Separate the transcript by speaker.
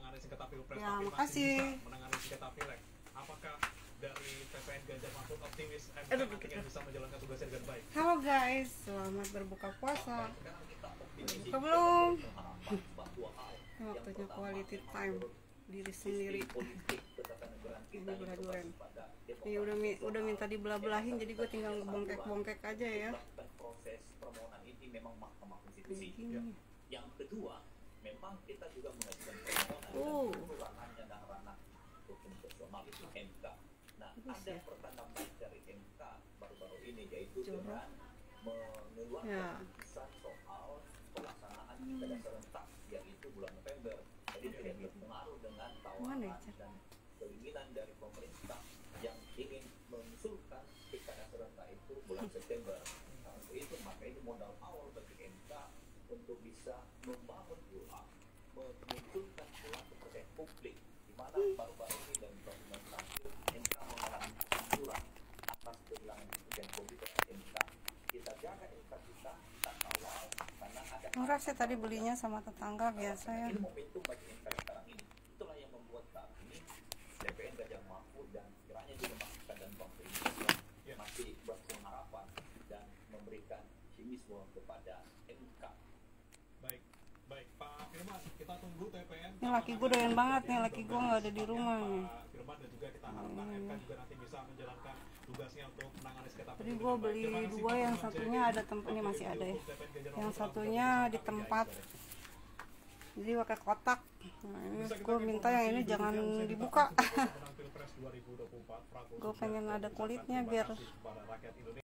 Speaker 1: menangani sengketa pilpres,
Speaker 2: Ya,
Speaker 1: tapi
Speaker 2: makasih.
Speaker 1: masih bisa menangani sengketa pileg. Apakah dari TPN Ganjar Mahfud optimis MK nantinya bisa menjalankan tugasnya dengan baik?
Speaker 2: Halo guys, selamat berbuka puasa. Buka belum? Waktunya quality time diri sendiri. Ini belah-duren. Ini udah minta dibelah-belahin, jadi gue tinggal ngebongkek-bongkek aja ya.
Speaker 3: Proses permohonan ini memang Mahkamah Konstitusi.
Speaker 2: Begini.
Speaker 3: Yang kedua, memang kita juga mengajukan permohonan dan ranahnya dan ranah hukum personal itu MK. Nah, ada pertanda baik dari MK baru-baru ini, yaitu dengan mengeluarkan putusan soal pelaksanaan pilkada serentak, yaitu bulan November. Jadi tidak berpengaruh dengan tawaran dan keinginan dari pemerintah yang ingin mengusulkan pilkada serentak itu bulan September. Nah, untuk itu maka itu modal awal bagi MK untuk bisa membangun ulang, memunculkan ulang kepercayaan publik, di mana baru-baru ini dan bulan terakhir MK mengalami kehancuran atas kehilangan kepercayaan publik terhadap MK. Kita jaga MK kita kawal karena ada.
Speaker 2: Murah sih tadi belinya sama tetangga biasa ya.
Speaker 3: Ini momentum bagi MK sekarang ini. Itulah yang membuat saat ini TPN Ganjar Mahfud dan kiranya juga masukan dan bangsa ini masih berpengharapan dan memberikan optimisme kepada MK.
Speaker 1: Baik, baik Pak Firman, kita tunggu TPN.
Speaker 2: Ini laki gue doyan banget nih, laki gue nggak ada di rumah nih.
Speaker 1: Pak Firman, dan juga kita harapkan MK juga nanti bisa menjalankan tugasnya untuk menangani sengketa
Speaker 2: Tadi gue beli dua, yang satunya ada tempatnya, masih ada ya. Yang satunya di tempat, jadi pakai kotak. Nah, ini gue minta yang ini jangan dibuka. Gue pengen ada kulitnya biar